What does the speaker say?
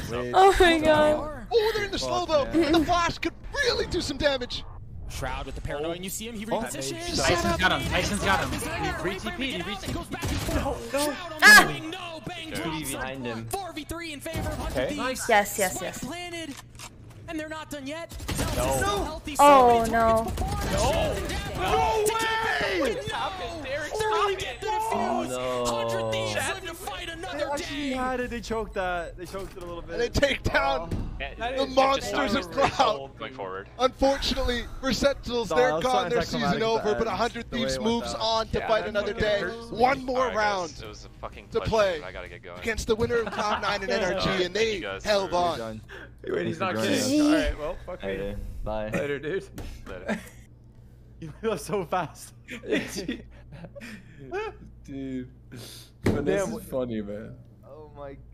Oh my god. Oh, they're in the slow though. The flash could really do some damage. Shroud with the paranoia, and you see him, he repositions. Tyson's got him, Tyson's got him. He re-TP'd, he re-TP'd. No, bang, 2D behind him. 4v3 in favor of 100 Okay. Thieves. Yes, yes, yes. Planted. And they're not done yet. No. Oh no. No way! Oh, no. 100 Thieves live to fight another day. Had it, they choked that. They choked it a little bit. And they take down the monsters of Cloud. Going forward. Unfortunately, for Sentinels, they're gone, their season over, but 100 Thieves moves on to fight another day. One more round It was a fucking to play I gotta get going. against the winner of Cloud9 and NRG, and they held on. Wait, he's not joining kidding. us. Alright, well, fuck me. Later. Bye. Later, dude. Later. You go so fast. Dude. But this is funny, man. Oh my god.